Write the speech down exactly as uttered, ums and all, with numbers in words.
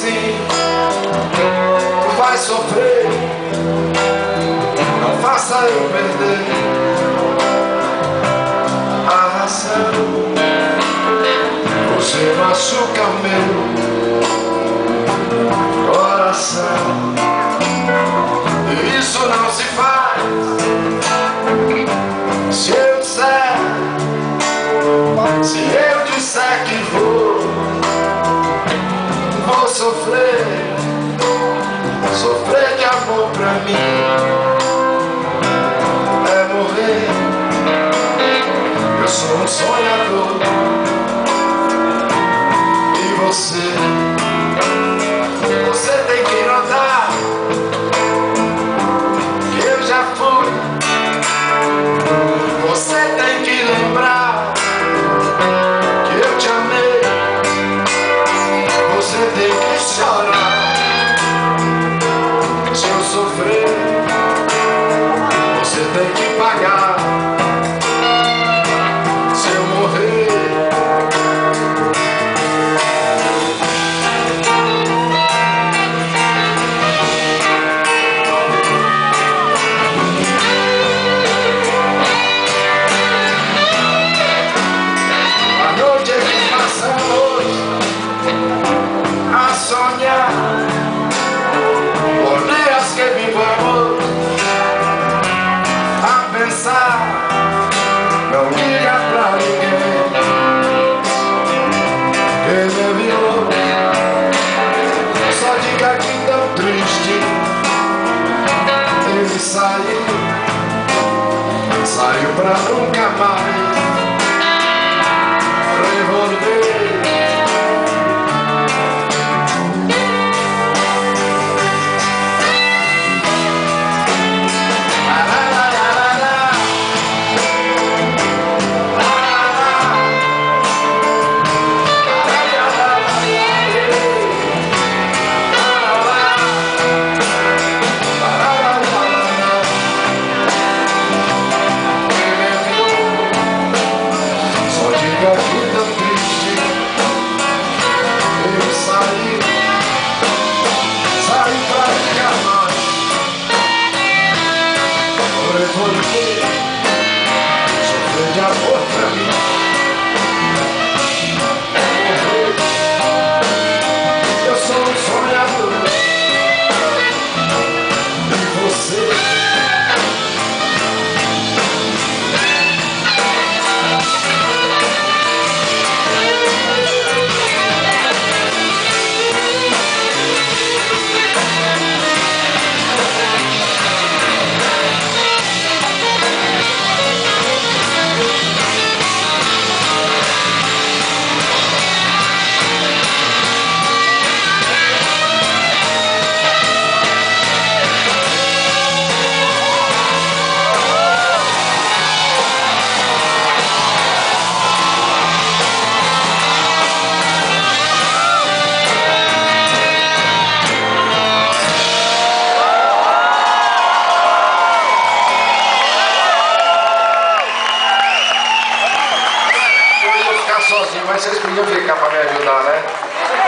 assim, tu vai sofrer. Não faça eu perder a razão. Você machuca o meu coração. Isso não se faz. Se eu disser, se eu disser que vou, vou sofrer, sofrer de amor pra mim é morrer. Eu sou um sonhador e você, você tem que notar que eu já fui. Você tem que lembrar que eu te amei. Você tem que chorar. Se eu sofrer, você tem que pagar. Se eu morrer, a noite é que passamos a sonhar. Por dias que vivamos a pensar. Não liga pra ninguém que me viu. Só diga que tão triste ele saiu. Saiu pra nunca mais revolver. Sofrer de amor pra mim é morrer. Eu sou um sonhador e você. Sozinho, mas vocês podiam ficar para me ajudar, né?